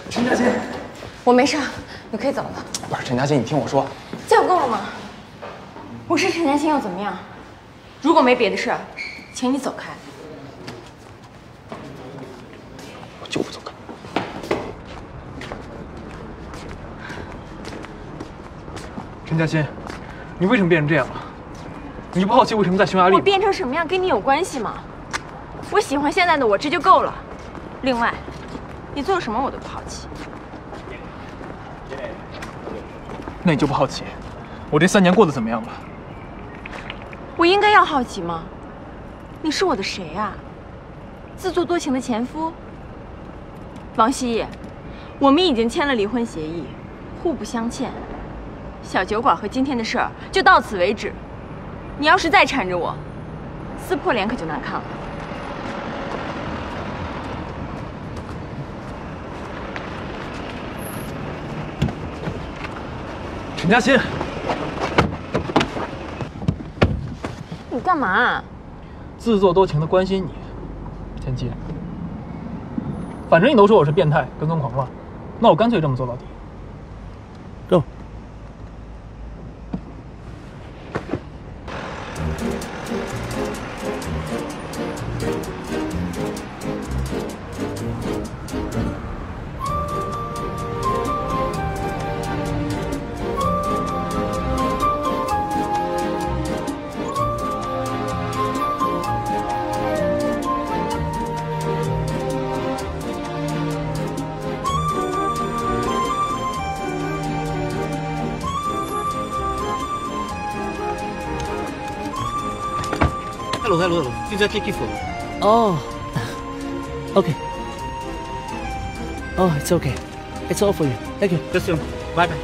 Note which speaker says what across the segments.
Speaker 1: 陈佳欣，
Speaker 2: 我没事，你可以走了。
Speaker 1: 不是陈佳欣，你听我说，
Speaker 2: 叫够了吗？我是陈佳欣又怎么样？如果没别的事儿，请你走开。
Speaker 1: 我就不走开。陈佳欣，你为什么变成这样了？你不好奇为什么在匈牙利？
Speaker 2: 我变成什么样跟你有关系吗？我喜欢现在的我，这就够了。另外，你做什么我都不好奇。
Speaker 1: 那你就不好奇，我这3年过得怎么样了？
Speaker 2: 我应该要好奇吗？你是我的谁啊？自作多情的前夫？王希叶，我们已经签了离婚协议，互不相欠。小酒馆和今天的事儿就到此为止。你要是再缠着我，撕破脸可就难看了。
Speaker 1: 陈佳欣，
Speaker 2: 你干嘛啊？
Speaker 1: 自作多情的关心你，前妻。反正你都说我是变态、跟踪狂了，那我干脆这么做到底。Go。
Speaker 3: Hello. This is Kiki phone.
Speaker 4: Oh. Okay. Oh, it's okay. It's all for you. Thank you.
Speaker 3: Just bye bye.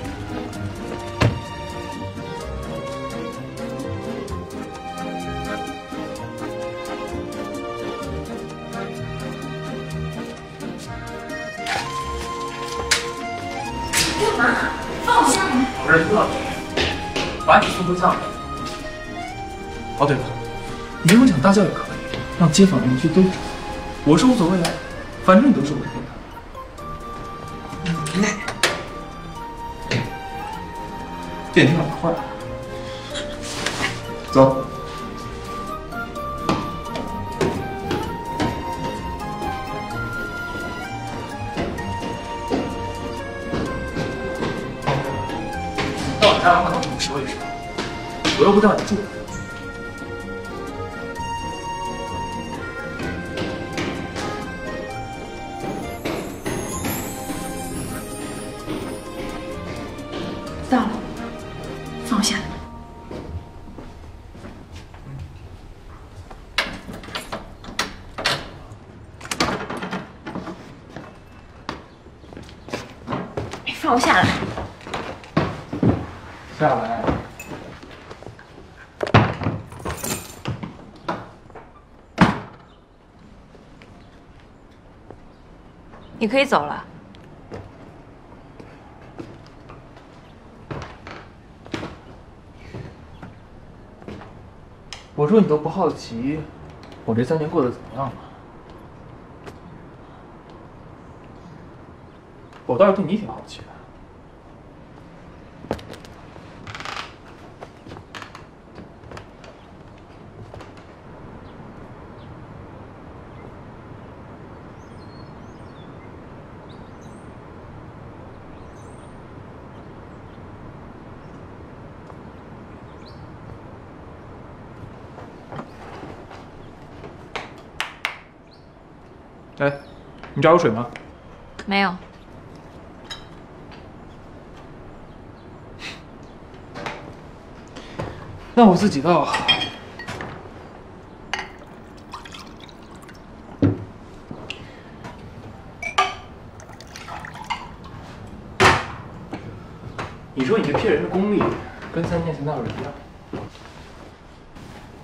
Speaker 2: 干嘛？放我下来！
Speaker 1: 我是知道你，把你送回家里。哦，对了，你用讲大叫也可以，让街坊邻居都知道。我是无所谓啊，反正你都说我是变态。电梯老坏了，走。到我家的话，跟你说一声，我又不叫你住。
Speaker 2: 到了，放我下来。放我下来。
Speaker 1: 下来。
Speaker 2: 你可以走了。
Speaker 1: 我说你都不好奇，我这3年过得怎么样了？我倒是对你挺好奇的。哎，你家有水吗？
Speaker 2: 没有。
Speaker 1: 那我自己倒。你说你这骗人的功力，跟3年前那会儿一样。